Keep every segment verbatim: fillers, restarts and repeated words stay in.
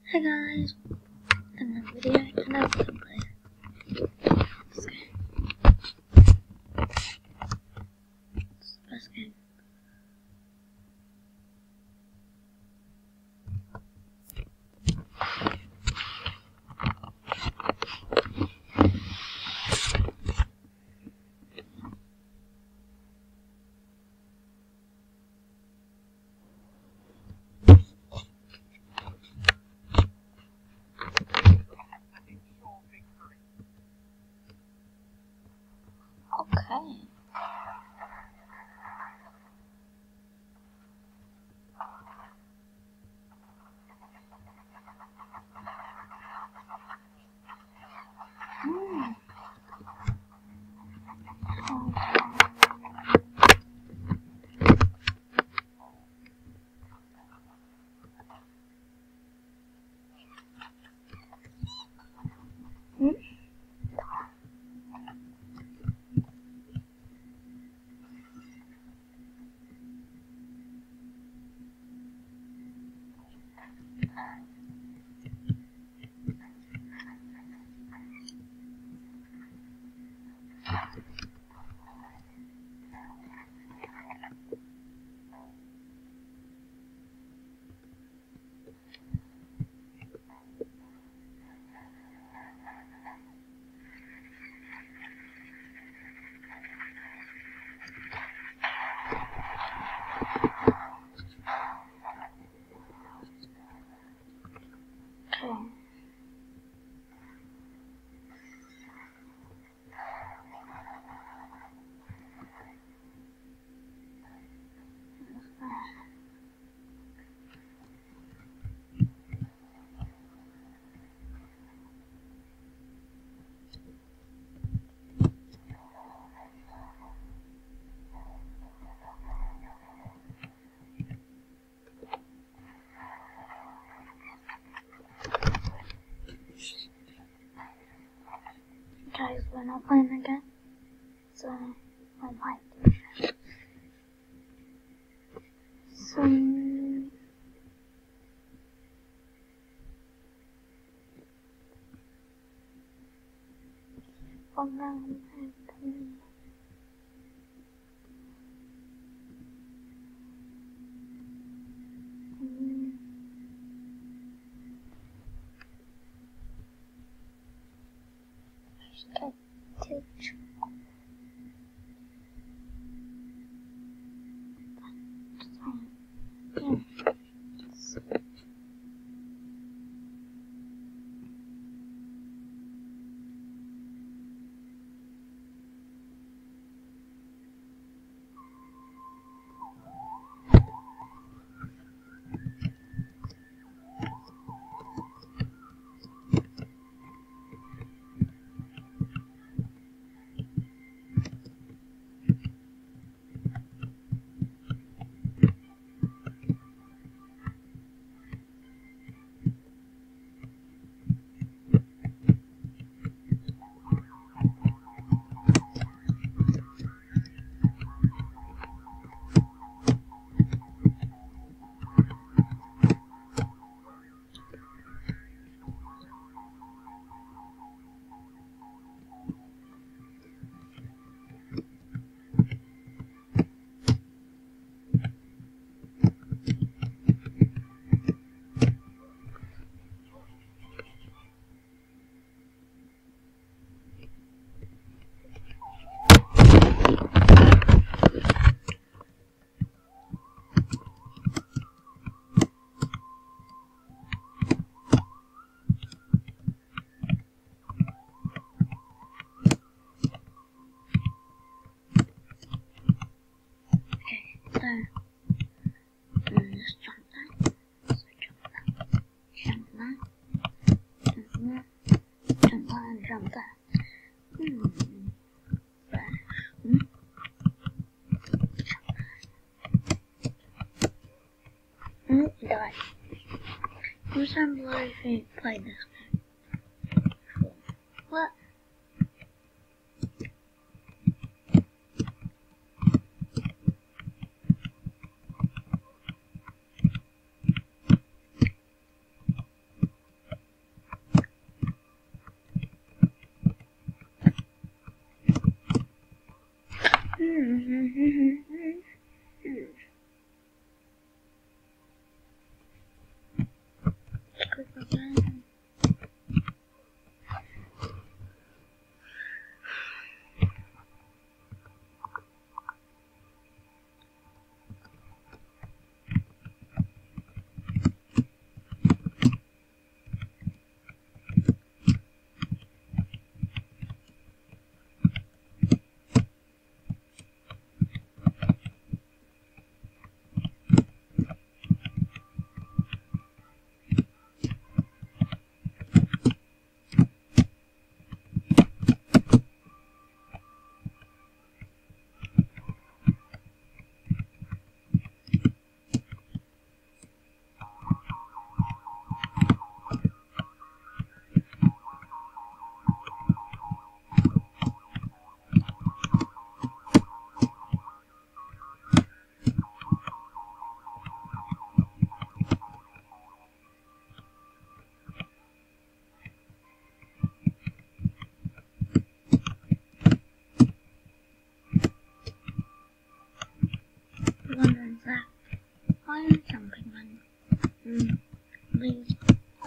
Hey guys, in the video I can have to play this game. It's the best game. Okay. Hmm. Hmm. Okay. Guys, we're not playing again, so I might do that. So, around and mm. Start to yeah. So, mm, just jump that. So jump that. Jump that. Jump that. Jump that and jump that. Hmm. Hmm. Hmm. Die. Who's on blood if you play this game? What?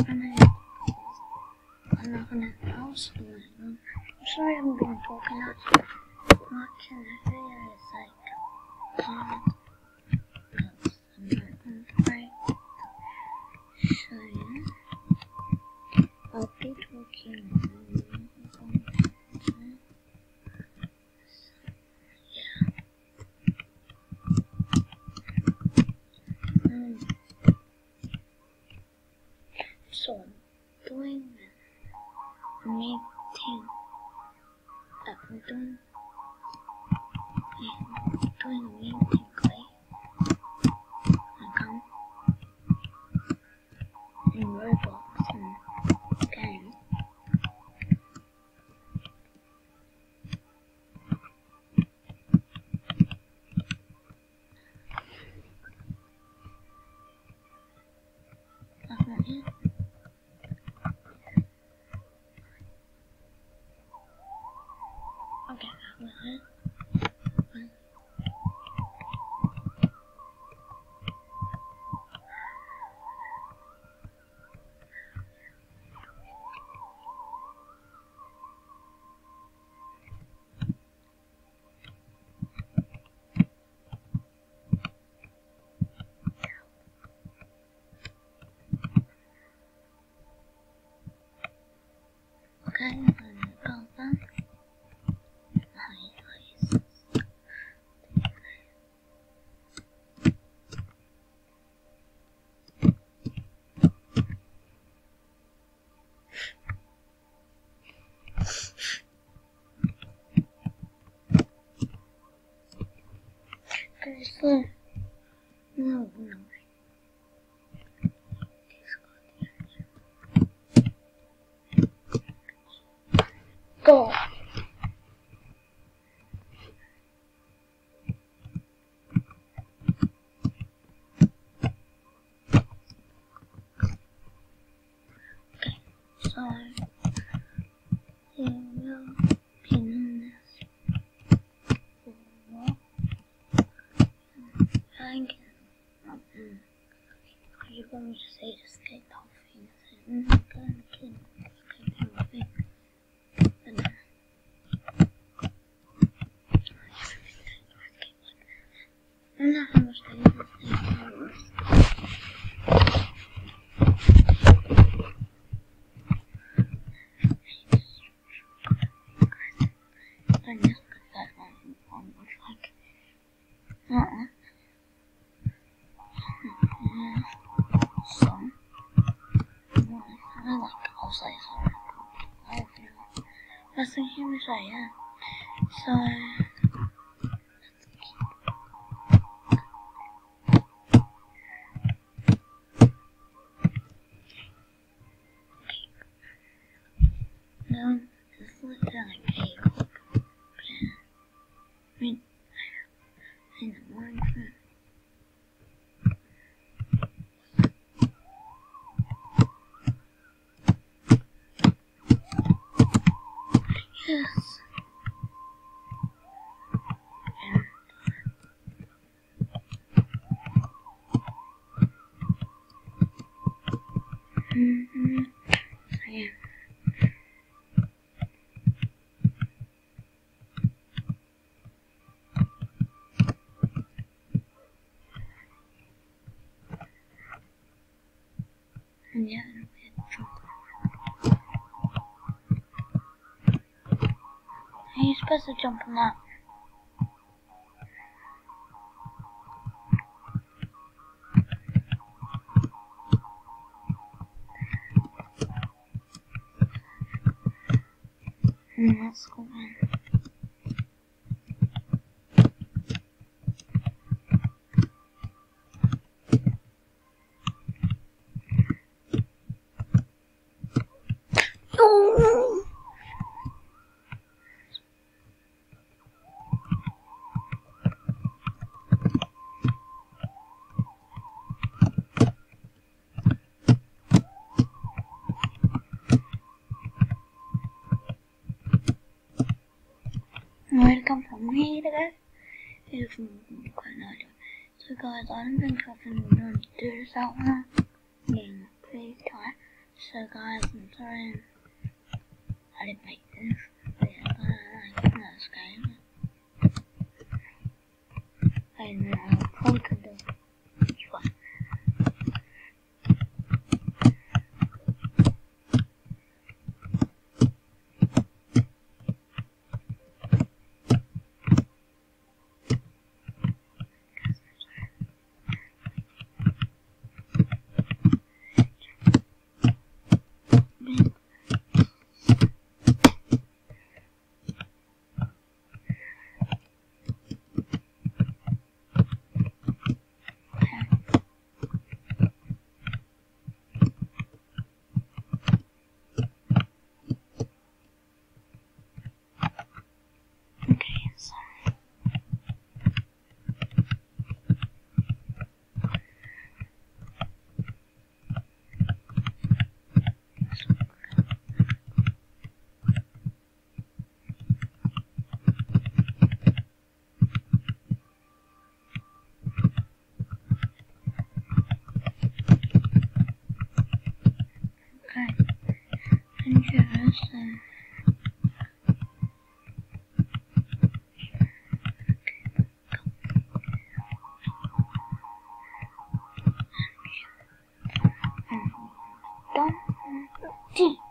And then I'm not gonna else do it. I'm sorry I'm being talking out. Watching the video is like hard. Because I'm not afraid. So yeah. I'll be talking. So I'm doing a meeting that I'm doing, yeah, doing a meeting clay and come in Roblox and game. That's not it. Okay, that was it. Okay, I'm gonna go back. Okay, so no, no. Go. So you will pin this for I can um you're going to say the skate off thing. I'm not going to kill skate off thing. And then I'm not how much I use this thing. I just put that on, on like, uh-uh. Yeah. So, well, I like, I'll say sorry. I feel that's the human say, yeah. So, no, it's literally like a cook. I mean, in the morning food. Yes. And, mm-hmm. Yeah. And yeah, it'll be a jump. Are you supposed to jump on that? Mm, that's cool, man. Oh! Welcome from me today. It's from quite an idea. So guys, I don't think I can do this out now. Yeah, please try. So guys, I'm sorry I didn't make this video, but I like this game. And uh, conquer the one. And just uh, done.